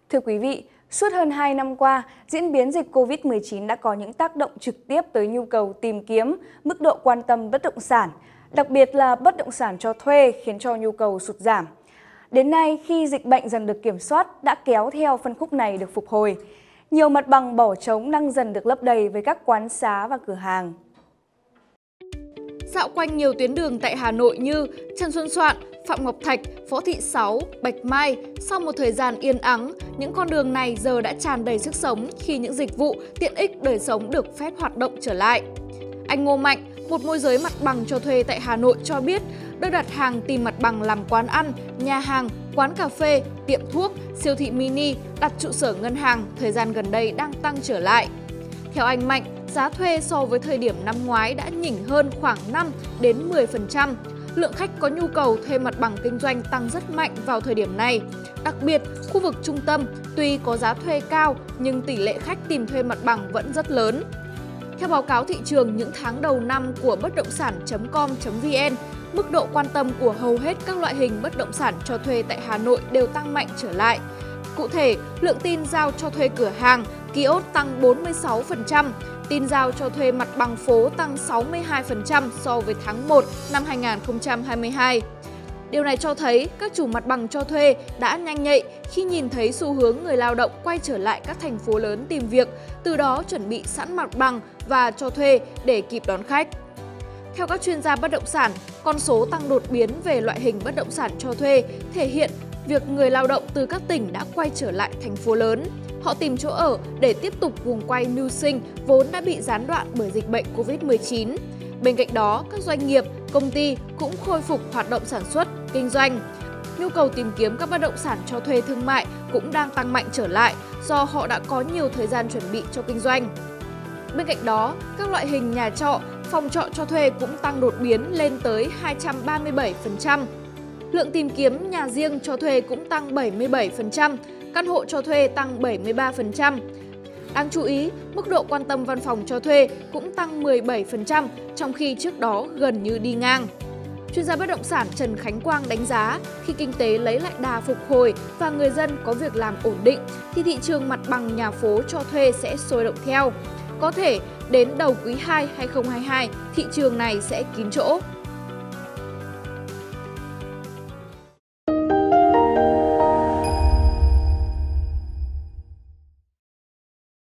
Thưa quý vị, suốt hơn 2 năm qua, diễn biến dịch Covid-19 đã có những tác động trực tiếp tới nhu cầu tìm kiếm, mức độ quan tâm bất động sản, đặc biệt là bất động sản cho thuê khiến cho nhu cầu sụt giảm. Đến nay, khi dịch bệnh dần được kiểm soát, đã kéo theo phân khúc này được phục hồi. Nhiều mặt bằng bỏ trống đang dần được lấp đầy với các quán xá và cửa hàng. Dạo quanh nhiều tuyến đường tại Hà Nội như Trần Xuân Soạn, Phạm Ngọc Thạch, Võ Thị Sáu, Bạch Mai, sau một thời gian yên ắng, những con đường này giờ đã tràn đầy sức sống khi những dịch vụ, tiện ích đời sống được phép hoạt động trở lại. Anh Ngô Mạnh, một môi giới mặt bằng cho thuê tại Hà Nội cho biết, đơn đặt hàng tìm mặt bằng làm quán ăn, nhà hàng, quán cà phê, tiệm thuốc, siêu thị mini, đặt trụ sở ngân hàng thời gian gần đây đang tăng trở lại. Theo anh Mạnh, giá thuê so với thời điểm năm ngoái đã nhỉnh hơn khoảng 5 đến 10%. Lượng khách có nhu cầu thuê mặt bằng kinh doanh tăng rất mạnh vào thời điểm này. Đặc biệt, khu vực trung tâm tuy có giá thuê cao nhưng tỷ lệ khách tìm thuê mặt bằng vẫn rất lớn. Theo báo cáo thị trường những tháng đầu năm của bất động sản.com.vn, mức độ quan tâm của hầu hết các loại hình bất động sản cho thuê tại Hà Nội đều tăng mạnh trở lại. Cụ thể, lượng tin giao cho thuê cửa hàng, kiosk tăng 46%, tin giao cho thuê mặt bằng phố tăng 62% so với tháng 1 năm 2022. Điều này cho thấy các chủ mặt bằng cho thuê đã nhanh nhạy khi nhìn thấy xu hướng người lao động quay trở lại các thành phố lớn tìm việc, từ đó chuẩn bị sẵn mặt bằng và cho thuê để kịp đón khách. Theo các chuyên gia bất động sản, con số tăng đột biến về loại hình bất động sản cho thuê thể hiện việc người lao động từ các tỉnh đã quay trở lại thành phố lớn. Họ tìm chỗ ở để tiếp tục guồng quay mưu sinh vốn đã bị gián đoạn bởi dịch bệnh Covid-19. Bên cạnh đó, các doanh nghiệp, công ty cũng khôi phục hoạt động sản xuất, kinh doanh. Nhu cầu tìm kiếm các bất động sản cho thuê thương mại cũng đang tăng mạnh trở lại do họ đã có nhiều thời gian chuẩn bị cho kinh doanh. Bên cạnh đó, các loại hình nhà trọ, phòng trọ cho thuê cũng tăng đột biến lên tới 237%. Lượng tìm kiếm nhà riêng cho thuê cũng tăng 77%, căn hộ cho thuê tăng 73%. Đáng chú ý, mức độ quan tâm văn phòng cho thuê cũng tăng 17%, trong khi trước đó gần như đi ngang. Chuyên gia bất động sản Trần Khánh Quang đánh giá, khi kinh tế lấy lại đà phục hồi và người dân có việc làm ổn định, thì thị trường mặt bằng nhà phố cho thuê sẽ sôi động theo. Có thể đến đầu quý 2 2022, thị trường này sẽ kín chỗ.